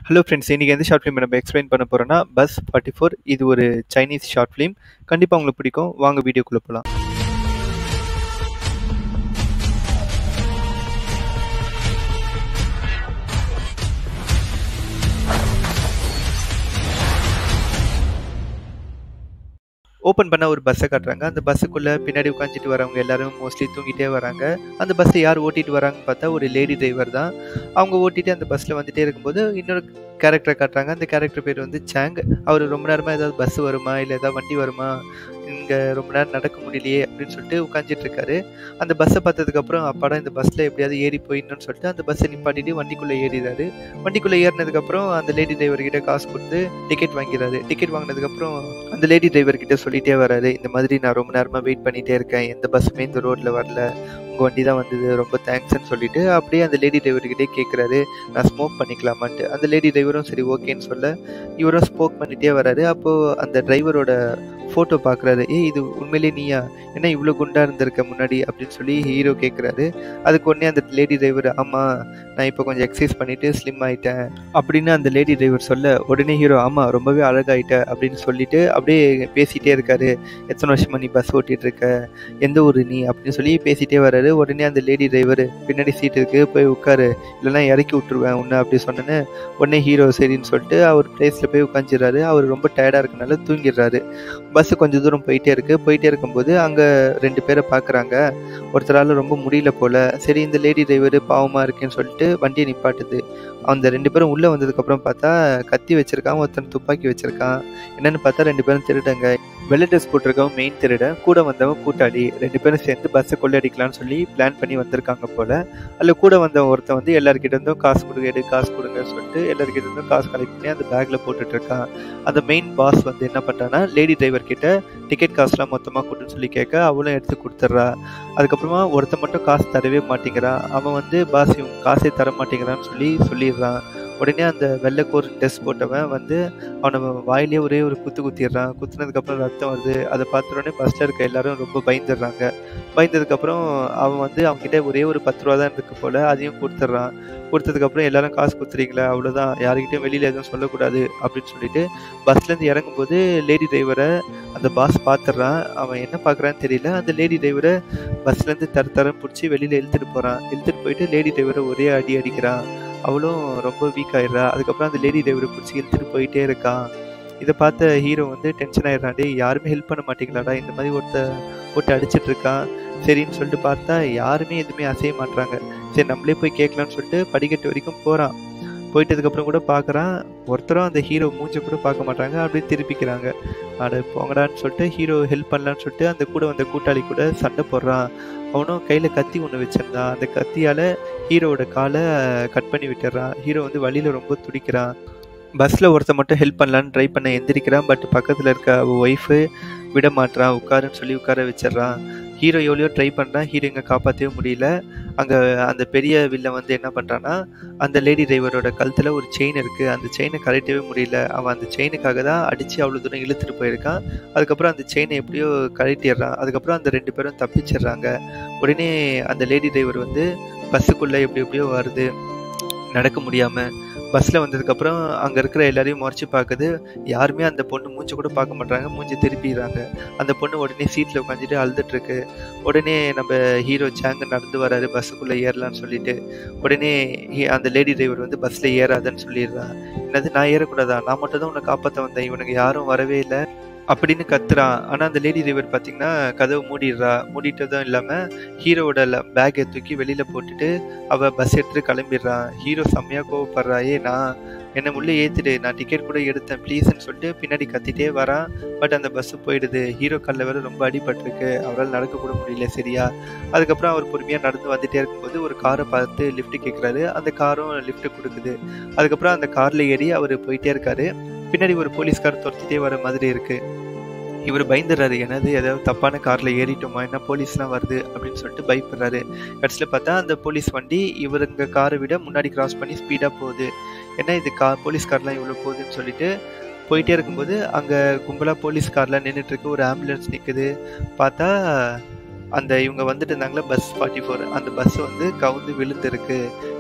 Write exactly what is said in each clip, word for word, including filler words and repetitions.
Hello friends, இன்றைக்கி எந்த short film நம்ம எக்ஸ்பிளைன் பண்ண போகிறோன்னா பஸ் ஃபார்ட்டி ஃபோர். இது ஒரு சைனீஸ் ஷார்ட் ஃபிலிம். கண்டிப்பாக உங்களுக்கு பிடிக்கும். வாங்க வீடியோக்குள்ளே போகலாம். ஓப்பன் பண்ண ஒரு பஸ்ஸை காட்டுறாங்க. அந்த பஸ்ஸுக்குள்ளே பின்னாடி உட்காந்துட்டு வரவங்க எல்லாரும் மோஸ்ட்லி தூங்கிட்டே வராங்க. அந்த பஸ்ஸை யார் ஓட்டிகிட்டு வராங்கன்னு பார்த்தா ஒரு லேடி டிரைவர் தான். அவங்க ஓட்டிகிட்டு அந்த பஸ்ஸில் வந்துகிட்டே இருக்கும்போது இன்னொரு கேரக்டரை காட்டுறாங்க. அந்த கேரக்டர் பேர் வந்து சாங். அவர் ரொம்ப நேரமாக ஏதாவது பஸ் வருமா இல்லை ஏதாவது வண்டி வருமா, இங்கே ரொம்ப நேரம் நடக்க முடியலையே அப்படின்னு சொல்லிட்டு உட்காந்துட்டு இருக்காரு. அந்த பஸ்ஸை பார்த்ததுக்கப்புறம் அப்பாடா இந்த பஸ்ஸில் எப்படியாவது ஏறி போயிடணும்னு சொல்லிட்டு அந்த பஸ்ஸை நிப்பாட்டிட்டு வண்டிக்குள்ளே ஏறிறாரு. வண்டிக்குள்ளே ஏறினதுக்கப்புறம் அந்த லேடி டிரைவர்கிட்ட காசு கொடுத்து டிக்கெட் வாங்கிறாரு. டிக்கெட் வாங்கினதுக்கப்புறம் அந்த லேடி டிரைவர்கிட்ட சொல்லிட்டே வராரு, இந்த மாதிரி நான் ரொம்ப நேரமாக வெயிட் பண்ணிகிட்டே இருக்கேன், எந்த பஸ்ஸுமே இந்த ரோட்டில் வரல, உங்கள் வண்டி தான் வந்தது, ரொம்ப தேங்க்ஸ்ன்னு சொல்லிட்டு அப்படியே அந்த லேடி டிரைவர்கிட்டே கேட்குறாரு, நான் ஸ்மோக் பண்ணிக்கலாமான்ட்டு. அந்த லேடி டிரைவரும் சரி ஓகேன்னு சொல்ல இவரும் ஸ்மோக் பண்ணிகிட்டே வராரு. அப்போது அந்த டிரைவரோட ஃபோட்டோ பார்க்குறாரு. ஏ இது உண்மையிலே நீயா, ஏன்னா இவ்வளோ குண்டாக இருந்திருக்க முன்னாடி அப்படின்னு சொல்லி ஹீரோ கேட்குறாரு. அதுக்கு உடனே அந்த லேடி டிரைவர், ஆமாம் நான் இப்போ கொஞ்சம் எக்ஸசைஸ் பண்ணிவிட்டு ஸ்லிம் ஆகிட்டேன் அப்படின்னு அந்த லேடி டிரைவர் சொல்ல உடனே ஹீரோ ஆமாம் ரொம்பவே அழகாயிட்ட அப்படின்னு சொல்லிட்டு அப்படியே பேசிகிட்டே இருக்காரு. எத்தனை வருஷமா நீ பஸ் ஓட்டிகிட்டு இருக்க, எந்த ஊர் நீ அப்படின்னு சொல்லி பேசிகிட்டே வர்றாரு. உடனே அந்த லேடி டிரைவர் பின்னாடி சீட்டு இருக்கு போய் உட்காரு, இல்லைன்னா இறக்கி விட்டுருவேன் உன்னை அப்படி சொன்னேன்னு உடனே ஹீரோ சரின்னு சொல்லிட்டு அவர் பிளேஸில் போய் உட்காந்துடுறாரு. அவர் ரொம்ப டயர்டாக இருக்கனால தூங்கிடுறாரு. பஸ்ஸு கொஞ்சம் தூரம் போயிட்டே இருக்கு. போயிட்டே இருக்கும்போது அங்கே ரெண்டு பேரை பார்க்குறாங்க. ஒருத்தரால் ரொம்ப முடியல போல். சரி இந்த லேடி டிரைவர் பாவமாக இருக்குன்னு சொல்லிட்டு வண்டியை நிப்பாட்டுது. அந்த ரெண்டு பேரும் உள்ளே வந்ததுக்கப்புறம் பார்த்தா கத்தி வச்சுருக்கான், ஒருத்தன் துப்பாக்கி வச்சுருக்கான். என்னென்னு பார்த்தா ரெண்டு பேரும் திருடங்க. வெள்ளை ட்ரெஸ் போட்டிருக்கவன் மெயின் திருடன், கூட வந்தவன் கூட்டாளி. ரெண்டு பேரும் சேர்ந்து பஸ்ஸை கொள்ளையடிக்கலான்னு சொல்லி பிளான் பண்ணி வந்திருக்காங்க போல். அதில் கூட வந்தவன் ஒருத்தன் வந்து எல்லாருக்கிட்ட இருந்தும் காசு கொடுங்க எடு காசு கொடுங்கன்னு சொல்லிட்டு எல்லாருக்கிட்ட இருந்தும் காசு கலெக்ட் பண்ணி அந்த பேக்கில் போட்டுட்ருக்கான். அந்த மெயின் பாஸ் வந்து என்ன பண்ணுறான்னா லேடி டிரைவர் கிட்ட டிக்கெட் காசுலாம் மொத்தமாக கொடுன்னு சொல்லி கேட்க அவளும் எடுத்து கொடுத்துட்றா. அதுக்கப்புறமா ஒருத்தன் மட்டும் காசு தரவே மாட்டேங்கிறான். அவன் வந்து பாஸ் இவங்க காசே தர மாட்டேங்கிறான்னு சொல்லி சொல்லிடுறான். உடனே அந்த வெள்ளைக்கோர் ட்ரெஸ் போட்டவன் வந்து அவனை வாயிலே ஒரே ஒரு குத்து குத்திடுறான். குத்துனதுக்கப்புறம் ரத்தம் வருது. அதை பார்த்த உடனே பஸ்ஸில் இருக்க எல்லாரும் ரொம்ப பயந்துடுறாங்க. பயந்ததுக்கப்புறம் அவன் வந்து அவங்ககிட்ட ஒரே ஒரு பத்து ரூபா தான் இருக்கு போல், அதையும் கொடுத்துட்றான். கொடுத்ததுக்கப்புறம் எல்லாரும் காசு கொடுத்துறீங்களா, அவ்வளோதான், யாருக்கிட்டையும் வெளியில் எதுவும் சொல்லக்கூடாது அப்படின்னு சொல்லிட்டு பஸ்லேருந்து இறங்கும்போது லேடி டிரைவரை அந்த பாஸ் பார்த்துட்றான். அவன் என்ன பார்க்குறான்னு தெரியல. அந்த லேடி டிரைவரை பஸ்லேருந்து தர தரம் பிடிச்சி வெளியில் இழுத்துட்டு போகிறான். இழுத்துட்டு போயிட்டு லேடி டிரைவரை ஒரே அடி அடிக்கிறான். அவளும் ரொம்ப வீக் ஆகிடுறா. அதுக்கப்புறம் அந்த லேடி டிரைவரை பிடிச்சி இழுத்துட்டு போயிட்டே இருக்கான். இதை பார்த்த ஹீரோ வந்து டென்ஷன் ஆகிடுறான். டே யாருமே ஹெல்ப் பண்ண மாட்டேங்களாடா, இந்த மாதிரி ஒருத்த போட்டு அடிச்சிட்டு இருக்கான். சரின்னு சொல்லிட்டு பார்த்தா யாருமே எதுவுமே அசைய மாட்றாங்க. சரி நம்மளே போய் கேட்கலான்னு சொல்லிட்டு படிக்கட்டு வரைக்கும் போகிறான். போயிட்டதுக்கப்புறம் கூட பார்க்குறான், ஒருத்தரும் அந்த ஹீரோ மூஞ்சை கூட பார்க்க மாட்டாங்க. அப்படியே திருப்பிக்கிறாங்க. அட போங்கடான்னு சொல்லிட்டு ஹீரோ ஹெல்ப் பண்ணலான்னு சொல்லிட்டு அந்த கூட வந்த கூட்டாளி கூட சண்டை போடுறான். அவனும் கையில் கத்தி ஒன்று வச்சிருந்தான். அந்த கத்தியால் ஹீரோவோட காலை கட் பண்ணி விட்டுறான். ஹீரோ வந்து வழியில் ரொம்ப துடிக்கிறான். பஸ்ஸில் ஒருத்தர் மட்டும் ஹெல்ப் பண்ணலான்னு ட்ரை பண்ண எந்திரிக்கிறான். பட் பக்கத்தில் இருக்க அவள் ஒய்ஃபு விட மாட்டான். உட்காருன்னு சொல்லி உட்கார வச்சிட்றான். ஹீரோ எவ்வளோ ட்ரை பண்ணுறான். ஹீரோ இங்கே காப்பாற்றவே முடியல. அங்கே அந்த பெரிய வில்லை வந்து என்ன பண்ணுறான்னா அந்த லேடி டிரைவரோட கழுத்தில் ஒரு செயின் இருக்குது. அந்த செயினை கழட்டவே முடியல. அவன் அந்த செயினுக்காக தான் அடித்து அவ்வளோ தூரம் இழுத்துட்டு போயிருக்கான். அதுக்கப்புறம் அந்த செயினை எப்படியோ கழட்டிடுறான். அதுக்கப்புறம் அந்த ரெண்டு பேரும் தப்பிச்சிடுறாங்க. உடனே அந்த லேடி டிரைவர் வந்து பஸ்ஸுக்குள்ளே எப்படி எப்படியோ வருது, நடக்க முடியாமல். பஸ்ஸில் வந்ததுக்கப்புறம் அங்கே இருக்கிற எல்லாரையும் முறைச்சி பார்க்குது. யாருமே அந்த பொண்ணு மூஞ்சி கூட பார்க்க மாட்டாங்க. மூஞ்சி திருப்பிடுறாங்க. அந்த பொண்ணு உடனே சீட்டில் உட்காந்துட்டு அழுதுட்டுருக்கு. உடனே நம்ம ஹீரோ சாங் நடந்து வராரு பஸ்ஸுக்குள்ளே ஏறலான்னு சொல்லிட்டு. உடனே அந்த லேடி டிரைவர் வந்து பஸ்ஸில் ஏறாதுன்னு சொல்லிடுறான். என்னது நான் ஏறக்கூடாதா, நான் மட்டும் தான் உன்னை காப்பாற்ற வந்தேன், இவனுக்கு யாரும் வரவே இல்லை அப்படின்னு கத்துறான். ஆனால் அந்த லேடி டிரைவர் பார்த்தீங்கன்னா கதவை மூடிடுறா. மூடிட்டதும் இல்லாமல் ஹீரோவோட பேக்கை தூக்கி வெளியில் போட்டுட்டு அவள் பஸ் எடுத்துட்டு கிளம்பிடுறான். ஹீரோ செம்மையாக கோவப்படுறா. ஏ நான் என்னை உள்ளே ஏற்றிடு, நான் டிக்கெட் கூட எடுத்தேன் ப்ளீஸ்ன்னு சொல்லிட்டு பின்னாடி கத்திட்டே வரான். பட் அந்த பஸ்ஸு போயிடுது. ஹீரோ கல்ல வேறு ரொம்ப அடிபட்டிருக்கு. அவரால் நடக்கக்கூட முடியல சரியா. அதுக்கப்புறம் அவர் பொறுமையாக நடந்து வந்துகிட்டே இருக்கும்போது ஒரு காரை பார்த்து லிஃப்ட்டு கேட்குறாரு. அந்த காரும் லிஃப்ட்டு கொடுக்குது. அதுக்கப்புறம் அந்த காரில் ஏறி அவர் போயிட்டே இருக்காரு. பின்னாடி ஒரு போலீஸ்கார் துரத்திட்டே வர மாதிரி இருக்குது. இவர் பயந்துடுறாரு, என்னது ஏதாவது தப்பான காரில் ஏறிட்டோமா, என்ன போலீஸ்லாம் வருது அப்படின்னு சொல்லிட்டு பயப்படுறாரு. கடைசியில் பார்த்தா அந்த போலீஸ் வண்டி இவருங்க காரை விட முன்னாடி கிராஸ் பண்ணி ஸ்பீடாக போகுது. ஏன்னா இது கா போலீஸ் கார்லாம் இவ்வளோ போகுதுன்னு சொல்லிட்டு போயிட்டே இருக்கும்போது அங்கே கும்பலாக போலீஸ் கார்லாம் நின்றுட்டுருக்கு. ஒரு ஆம்புலன்ஸ் நிற்குது. பார்த்தா அந்த இவங்க வந்துட்டு இருந்தாங்களா பஸ் ஃபார்ட்டி ஃபோர், அந்த பஸ் வந்து கவுந்து விழுந்துருக்கு.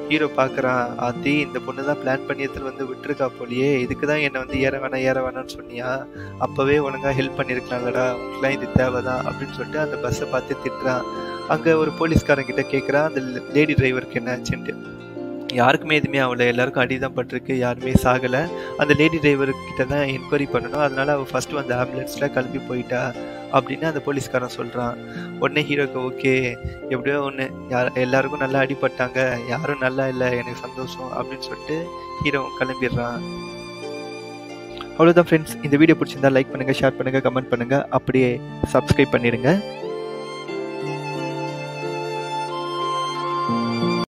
ஹீரோ பார்க்குறான், ஆத்தி இந்த பொண்ணு தான் பிளான் பண்ணி எடுத்துட்டு வந்து விட்டுருக்கா போலயே, இதுக்கு தான் என்னை வந்து ஏற வேணாம் ஏற வேணாம்னு சொன்னியா, அப்போவே ஒழுங்காக ஹெல்ப் பண்ணியிருக்கலாம்லடா, உனக்குலாம் இது தேவை தான் அப்படின்னு சொல்லிட்டு அந்த பஸ்ஸை பார்த்து திட்டுறான். அங்கே ஒரு போலீஸ்காரங்கிட்ட கேட்குறான் அந்த லேடி டிரைவருக்கு என்ன ஆச்சுன்ட்டு. யாருக்குமே எதுவுமே ஆகலை, எல்லாருக்கும் அடி தான் பட்டிருக்கு, யாருமே சாகலை. அந்த லேடி டிரைவர்கிட்ட தான் என்கொயரி பண்ணணும், அதனால அவள் ஃபஸ்ட்டு வந்து ஆம்புலன்ஸில் கிளம்பி போயிட்டா அப்படின்னு அந்த போலீஸ்காரன் சொல்கிறான். உடனே ஹீரோக்கு ஓகே, எப்படியோ ஒன்று, யார் எல்லாருக்கும் நல்லா அடிபட்டாங்க, யாரும் நல்லா இல்லை, எனக்கு சந்தோஷம் அப்படின்னு சொல்லிட்டு ஹீரோ கிளம்பிடுறான். அவ்வளோதான் ஃப்ரெண்ட்ஸ், இந்த வீடியோ பிடிச்சிருந்தா லைக் பண்ணுங்கள், ஷேர் பண்ணுங்கள், கமெண்ட் பண்ணுங்கள், அப்படியே சப்ஸ்கிரைப் பண்ணிடுங்க.